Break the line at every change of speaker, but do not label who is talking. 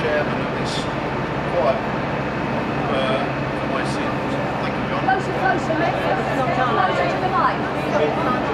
chairman of this quite for my sins. Thank you, John.
Closer, closer, mate. Closer to the mic.